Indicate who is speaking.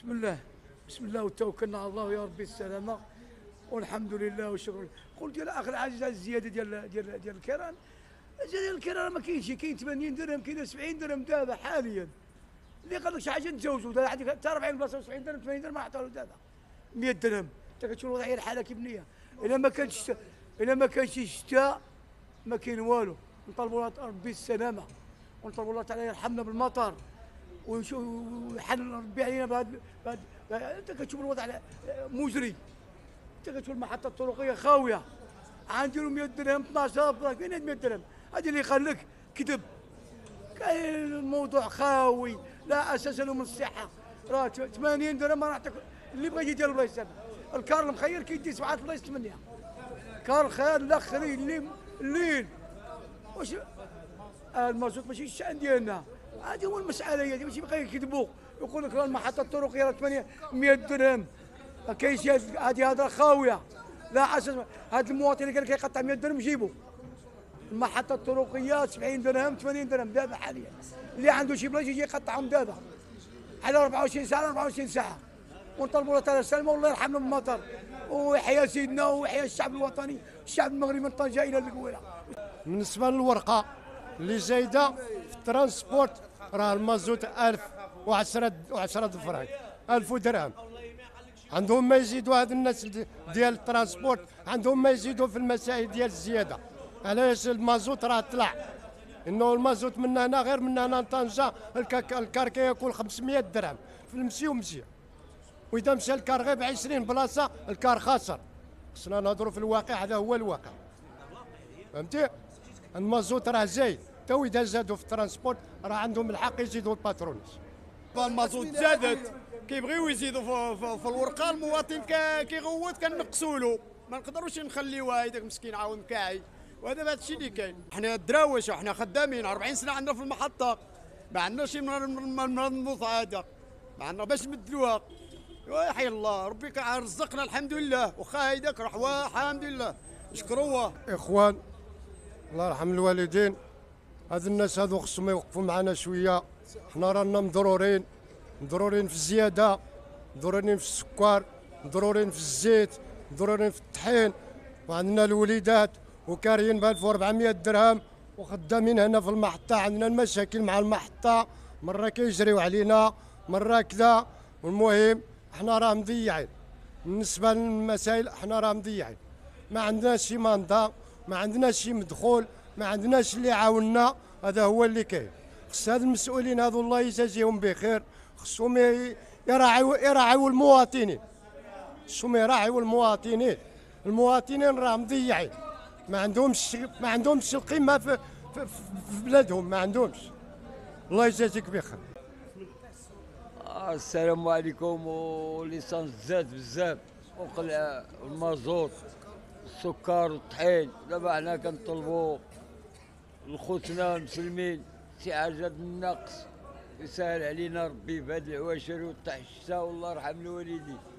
Speaker 1: بسم الله. بسم الله وتوكلنا على الله يا ربي السلامة والحمد لله والشكر. قلت ديال اخر حاجه الزياده ديال الكران. ديال الكران ما كاينش، كاين 80 درهم، كاين 70 درهم دابا حاليا. اللي قال لك شي حاجه نتزوجوا دابا عندك حتى 40 بلاصه 70 درهم 80 درهم ما عطاو دابا 100 درهم. انت كتشوف الوضعيه الحاله كيف بنيه. الا ما كانش الشتاء ما كاين والو. نطلبوا ربي السلامه ونطلبوا الله تعالى يرحمنا بالمطر ويحل ربي علينا بهذا. انت كتشوف الوضع مزري. انت كتشوف المحطه الطرقيه خاويه، عندي 100 درهم 12000 فين 100 درهم؟ هذا اللي قال لك كذب. كاين الموضوع خاوي لا اساس له من الصحه. راه 80 درهم ما نعطيك اللي بغى يجي ديال الله يسلمك. الكار المخير كيدي 7 بلايص 8. كار الخير الاخرين الليل واش المازوت ماشي الشأن ديالنا. هذه هو المسألة، هي ماشي بقى يكذبوا يقول لك راه المحطة الطرقية راه 800 درهم. ما كاينش هذه هضرة خاوية. لا اساس. هذا المواطن اللي قال لك يقطع 100 درهم جيبوا. المحطة الطرقية 70 درهم 80 درهم دابا حاليا. اللي عنده شي بلاصة يجي يقطعهم دابا على 24 ساعة 24 ساعة. ونطلبوا الله تعالى السلامة والله يرحمنا بالمطر ويحيى سيدنا ويحيى الشعب الوطني، الشعب المغربي من طنجة إلى القويرة.
Speaker 2: بالنسبة للورقة اللي زايدة في الترانسبورت راه المازوت 1010 فرنك 1000 درهم. عندهم ما يزيدوا هاد الناس ديال الترانسبورت، عندهم ما يزيدوا في المسائل ديال الزيادة. علاش المازوت راه طلع؟ انه المازوت من هنا غير من هنا لطنجة الكار كياكل 500 درهم في المسي ومسي. واذا مشى الكار غير ب 20 بلاصة الكار خاسر. خصنا نهضروا في الواقع، هذا هو الواقع. فهمتي؟ المازوت راه زايد، تو اذا زادوا في الترانسبورت راه عندهم الحق يزيدوا الباترونات.
Speaker 3: المازوت زادت كيبغيو يزيدوا في الورقه، المواطن كيغوت كنقصوا له، ما نقدروش نخليوها هذاك مسكين عاون مكاعي. وهذا هذا الشيء اللي كاين. حنا دراوش وحنا خدامين 40 سنه عندنا في المحطه، ما عندناش من النوط هذا، ما عندنا باش نبدلوها. ويحيى الله ربي رزقنا الحمد لله، واخا هيداك راه الحمد لله نشكروه.
Speaker 2: اخوان الله يرحم الوالدين، هاد الناس هادو خصهم يوقفوا معنا شويه. حنا رانا مضرورين في الزياده، مضرورين في السكر، مضرورين في الزيت، مضرورين في الطحين، وعندنا الوليدات وكاريين ب 1400 درهم وخدامين هنا في المحطه. عندنا المشاكل مع المحطه، مره كيجريو علينا مره كذا. والمهم حنا راه مضيعين بالنسبه للمسائل، حنا راه مضيعين. ما عندناش شي منظم، ما عندناش شي مدخول، ما عندناش اللي يعاوننا. هذا هو اللي كاين. خص هاد المسؤولين هذو الله يجازيهم بخير، خصهم يراعيو المواطنين. خصهم يراعيو المواطنين. المواطنين راه مضيعين، ما عندهمش القيمه في بلادهم، ما عندهمش. الله يجازيك بخير.
Speaker 4: السلام عليكم. وليسانس زاد بزاف، وقلع المازوت السكر والطحين. دابا حنا كنطلبوا لخوتنا المسلمين شي حاجه النقص يسهل علينا ربي بهاد العواشر وطاح الشتا، والله يرحم الوالدين.